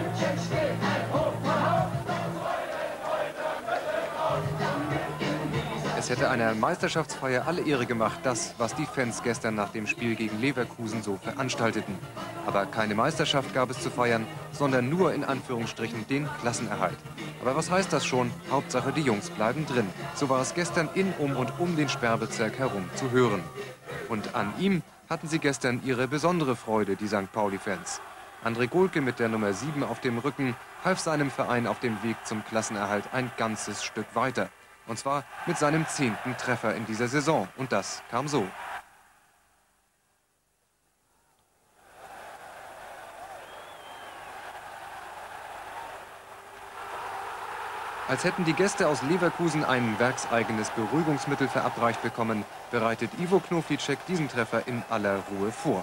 Es hätte einer Meisterschaftsfeier alle Ehre gemacht, das, was die Fans gestern nach dem Spiel gegen Leverkusen so veranstalteten. Aber keine Meisterschaft gab es zu feiern, sondern nur in Anführungsstrichen den Klassenerhalt. Aber was heißt das schon? Hauptsache, die Jungs bleiben drin. So war es gestern in, um und um den Sperrbezirk herum zu hören. Und an ihm hatten sie gestern ihre besondere Freude, die St. Pauli-Fans. André Gohlke mit der Nummer 7 auf dem Rücken half seinem Verein auf dem Weg zum Klassenerhalt ein ganzes Stück weiter. Und zwar mit seinem 10. Treffer in dieser Saison. Und das kam so. Als hätten die Gäste aus Leverkusen ein werkseigenes Beruhigungsmittel verabreicht bekommen, bereitet Ivo Knoflicek diesen Treffer in aller Ruhe vor.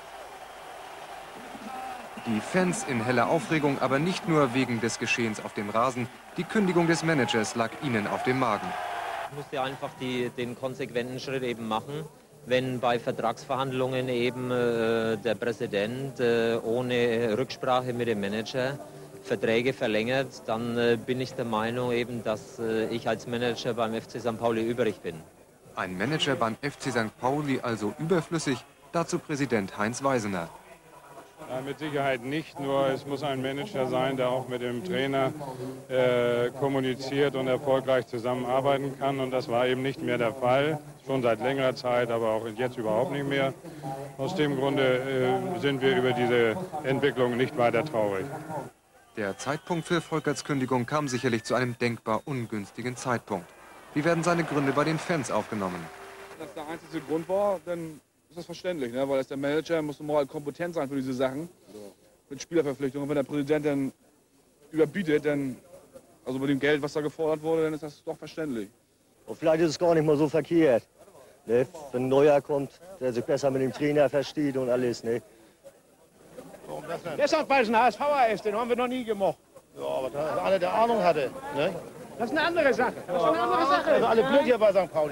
Die Fans in heller Aufregung, aber nicht nur wegen des Geschehens auf dem Rasen. Die Kündigung des Managers lag ihnen auf dem Magen. Ich musste einfach den konsequenten Schritt eben machen. Wenn bei Vertragsverhandlungen eben der Präsident ohne Rücksprache mit dem Manager Verträge verlängert, dann bin ich der Meinung eben, dass ich als Manager beim FC St. Pauli übrig bin. Ein Manager beim FC St. Pauli also überflüssig? Dazu Präsident Heinz Weisener. Ja, mit Sicherheit nicht, nur es muss ein Manager sein, der auch mit dem Trainer kommuniziert und erfolgreich zusammenarbeiten kann. Und das war eben nicht mehr der Fall, schon seit längerer Zeit, aber auch jetzt überhaupt nicht mehr. Aus dem Grunde sind wir über diese Entwicklung nicht weiter traurig. Der Zeitpunkt für Volkerts Kündigung kam sicherlich zu einem denkbar ungünstigen Zeitpunkt. Wie werden seine Gründe bei den Fans aufgenommen? Wenn das der einzige Grund war, dann ist das verständlich, ne? Weil der Manager muss normal kompetent sein für diese Sachen. Mit Spielerverpflichtungen. Wenn der Präsident dann überbietet, dann, also mit dem Geld, was da gefordert wurde, dann ist das doch verständlich. Und vielleicht ist es gar nicht mal so verkehrt, ne? Wenn ein Neuer kommt, der sich besser mit dem Trainer versteht und alles. Ne? Deshalb, weil es ein HSVer ist, den haben wir noch nie gemocht. Ja, aber da einer, der Ahnung hatte. Ne? Das ist eine andere Sache. Das ist eine andere Sache. Also alle blöd hier bei St. Pauli.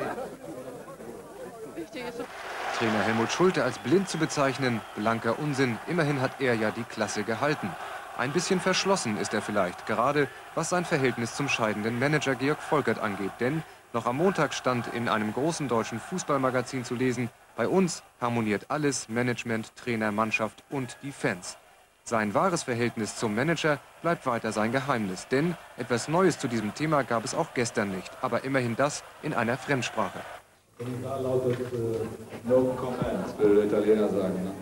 Trainer Helmut Schulte als blind zu bezeichnen, blanker Unsinn. Immerhin hat er ja die Klasse gehalten. Ein bisschen verschlossen ist er vielleicht, gerade was sein Verhältnis zum scheidenden Manager Georg Volkert angeht. Denn noch am Montag stand in einem großen deutschen Fußballmagazin zu lesen, bei uns harmoniert alles, Management, Trainer, Mannschaft und die Fans. Sein wahres Verhältnis zum Manager bleibt weiter sein Geheimnis. Denn etwas Neues zu diesem Thema gab es auch gestern nicht. Aber immerhin das in einer Fremdsprache. Da lautet no comment, will der Italiener sagen. Ne?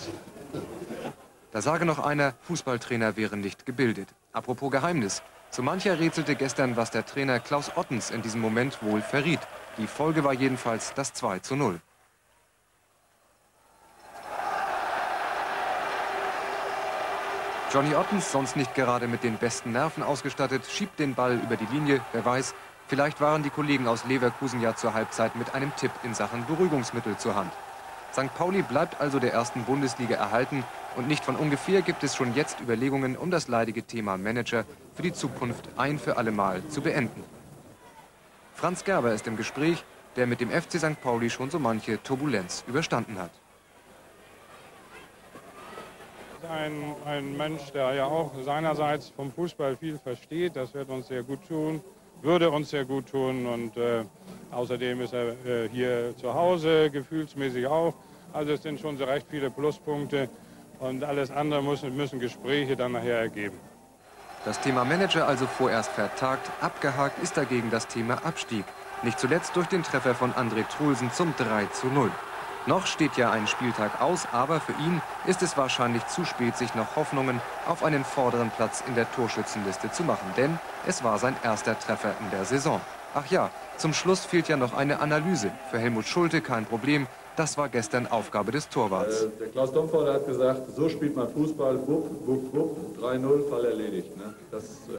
Da sage noch einer, Fußballtrainer wären nicht gebildet. Apropos Geheimnis. So mancher rätselte gestern, was der Trainer Klaus Ottens in diesem Moment wohl verriet. Die Folge war jedenfalls das 2:0. Johnny Ottens, sonst nicht gerade mit den besten Nerven ausgestattet, schiebt den Ball über die Linie. Wer weiß, vielleicht waren die Kollegen aus Leverkusen ja zur Halbzeit mit einem Tipp in Sachen Beruhigungsmittel zur Hand. St. Pauli bleibt also der ersten Bundesliga erhalten und nicht von ungefähr gibt es schon jetzt Überlegungen, um das leidige Thema Manager für die Zukunft ein für alle Mal zu beenden. Franz Gerber ist im Gespräch, der mit dem FC St. Pauli schon so manche Turbulenz überstanden hat. Ein Mensch, der ja auch seinerseits vom Fußball viel versteht, das wird uns sehr gut tun, würde uns sehr gut tun und außerdem ist er hier zu Hause, gefühlsmäßig auch. Also es sind schon so recht viele Pluspunkte und alles andere müssen Gespräche dann nachher ergeben. Das Thema Manager also vorerst vertagt, abgehakt ist dagegen das Thema Abstieg. Nicht zuletzt durch den Treffer von André Trulsen zum 3:0. Noch steht ja ein Spieltag aus, aber für ihn ist es wahrscheinlich zu spät, sich noch Hoffnungen auf einen vorderen Platz in der Torschützenliste zu machen. Denn es war sein erster Treffer in der Saison. Ach ja, zum Schluss fehlt ja noch eine Analyse. Für Helmut Schulte kein Problem. Das war gestern Aufgabe des Torwarts. Der Klaus Domförder hat gesagt, so spielt man Fußball, wupp, wupp, wupp, 3:0, Fall erledigt. Ne? Das